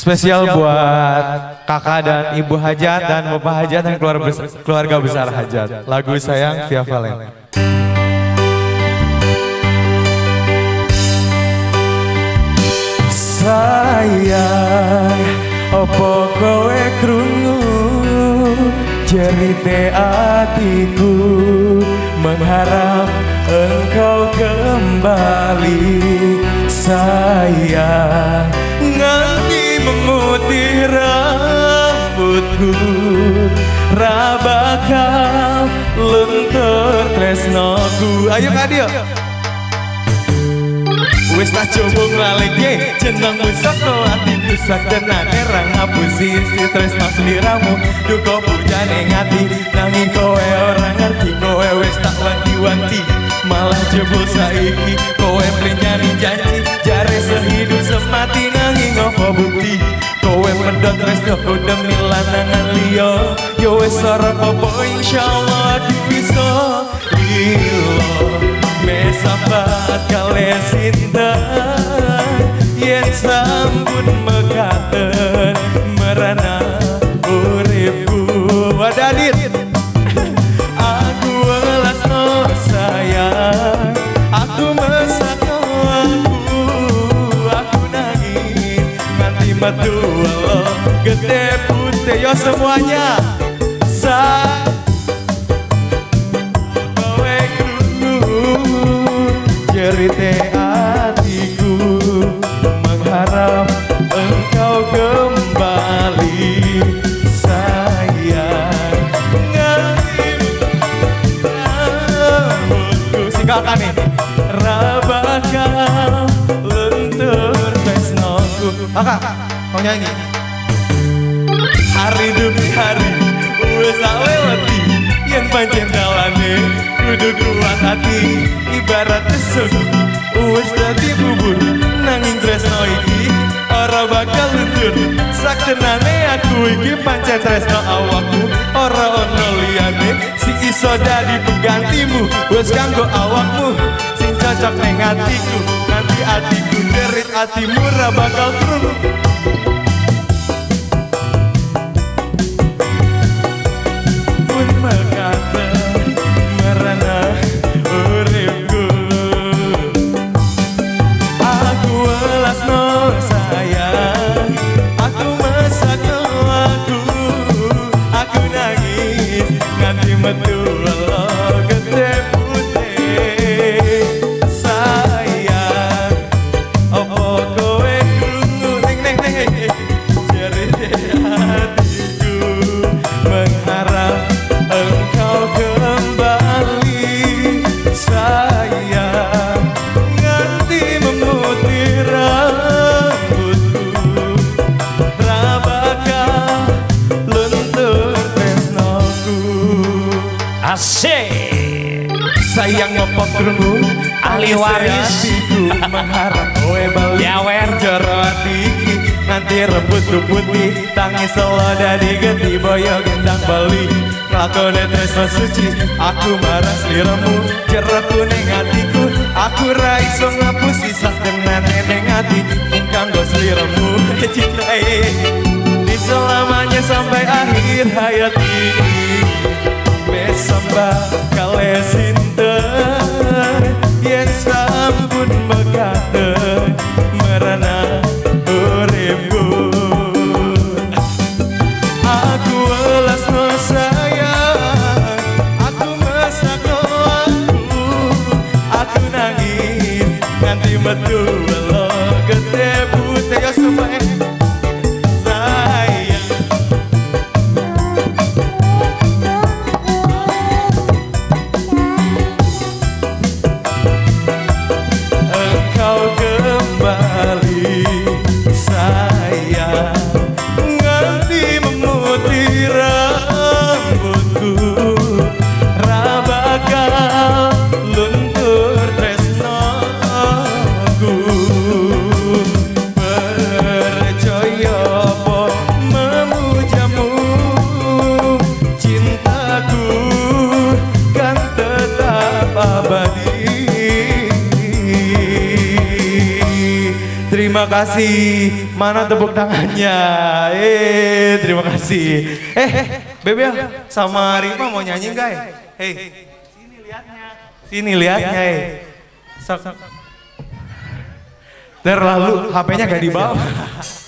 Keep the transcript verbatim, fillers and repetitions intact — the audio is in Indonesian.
Spesial buat kakak dan ibu Hajat dan bapak Hajat dan keluarga besar, keluarga besar Hajat. Lagu Sayang Via Valen. Sayang, opo kowe krungu cerita hatiku, mengharap engkau kembali. Sayang, nganti memutih rambutku, rabakal lentur tresnoku. Ayo Kadil. Wis tak coba ngalike jenengmu saka atiku, sakdenane ra ngapusi si tresno sliramu. Duka bujane ngati nanging kowe ora ngerti, kowe wis tak wanti-wanti malah jebul saiki. Kowe mlenyani janji jare sehidup semati, nanging apa bukti kowe medhot tresno demi lanangan liya. Yo wis ora apa insyaallah aku bisa lilo mesambat kale sinten yen sampun mekaten merana uripku. Wadadit aku welas no sayang, aku mesakno aku, aku nangis nganti metu Allah gede putih. Yo semuanya sa cerita hatiku, mengharap engkau kembali. Sayang, nganti rambutku singgalkan nih, rabakal lentur tresnoku. Kakak, mau nyanyi? Hari demi hari wis lewati, yen pancen dalane kudu kuat hati. Ibarat esuk wis dadi bubur, nanging tresno iki ora bakal luntur. Saktenane aku iki pancen tresno awakmu, ora ono liyane sing iso dadi penggantimu. Wis kanggo awakmu sing cocok ning atiku, nanti atiku derit atimu ora bakal krungu. Pun mekaten merana uripku, aku welas no sayang, aku mesakno aku, aku nangis nganti metu Allah gede putih. Sayang, opo kowe krungu neng neng neng cerita hatiku, mengharap engkau kembali. Sayang, nganti memutih rambutku, rabakal lentur tresnoku. Asik. Sayang ngopo krungu Ahli waris hatiku, mengharap kowe bali Yawer jero atiki, nganti rebut-rebut di tangi selo dadi geti boyo gendang bali. Nglakone tresno suci aku marang sliramu, jero kuning atiku aku ra iso ngapusi sakdenane ning ati kanggo sliramu. Cintai di selamanya sampai akhir hayat ini, mesamba kale sinten yen sampun mekaten merana uripku. Aku welas no sayang, aku mesakno aku, aku nangis nganti metu Allah gede putih. Ya supaya sayang, kasih. Mana tepuk tangannya? Eh, terima kasih. Eh, Bebel sama Riva mau nyanyi enggak? Hei, sini lihatnya. Sini lihatnya, eh. Terlalu H P-nya gak dibawa.